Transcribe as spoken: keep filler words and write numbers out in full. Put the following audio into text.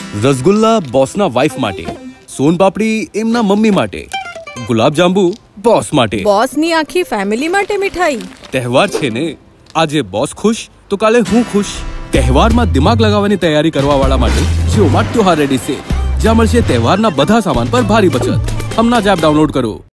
Rasgulla બોસના wife માટે, સોન પાપડી એમના mummy માટે, ગુલાબ જાંબુ બોસ માટે, બોસની આખી ફેમિલી માટે મીઠાઈ. તહેવાર છે ને, આજે બોસ ખુશ તો કાલે હું ખુશ. તહેવારમાં દિમાગ લગાવવાની તૈયારી કરવા વાળા માટે જીઓમાર્ટ ત્યોહાર રેડી છે, જ્યાં મળશે તહેવારના બધા સામાન પર ભારી બચત. હમણાં જ એપ ડાઉનલોડ કરો.